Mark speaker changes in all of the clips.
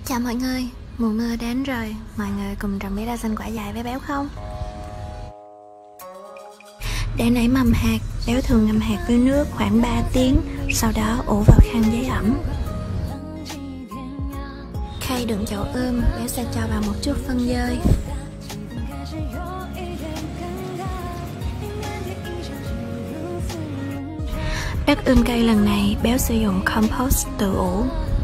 Speaker 1: Chào mọi người, mùa mưa đến rồi, mọi người cùng trồng bí đao xanh quả dại với Béo không? Để nảy mầm hạt, Béo thường ngâm hạt với nước khoảng 3 tiếng, sau đó ủ vào khăn giấy ẩm. Khay đựng chậu ươm, Béo sẽ cho vào một chút phân dơi. Đất ươm cây lần này, Béo sử dụng compost tự ủ.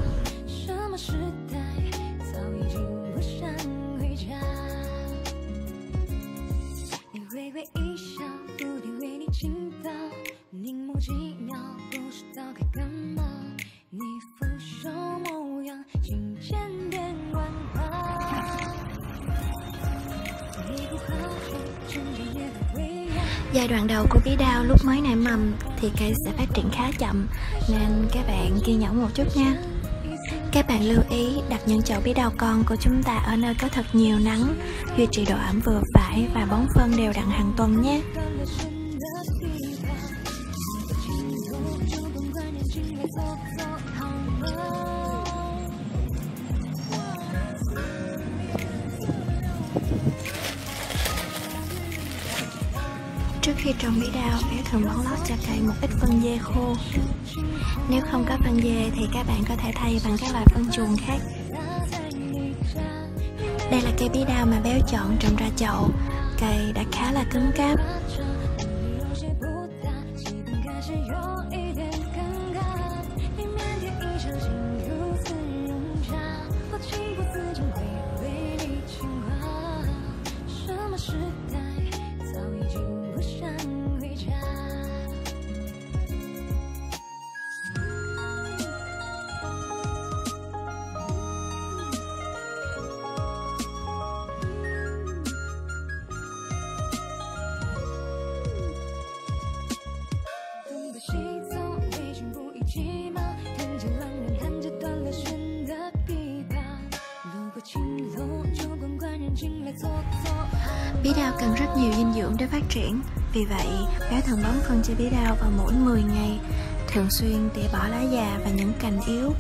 Speaker 1: Giai đoạn đầu của bí đao lúc mới nảy mầm thì cây sẽ phát triển khá chậm, nên các bạn kiên nhẫn một chút nha. Các bạn lưu ý đặt những chậu bí đao con của chúng ta ở nơi có thật nhiều nắng, duy trì độ ẩm vừa phải và bón phân đều đặn hàng tuần nhé. Trước khi trồng bí đao, Béo thường bón lót cho cây một ít phân dê khô. Nếu không có phân dê thì các bạn có thể thay bằng các loại phân chuồng khác. Đây là cây bí đao mà Béo chọn trồng ra chậu. Cây đã khá là cứng cáp. Bí đao cần rất nhiều dinh dưỡng để phát triển, vì vậy Béo thường bón phân cho bí đao vào mỗi 10 ngày, thường xuyên tỉa bỏ lá già và những cành yếu.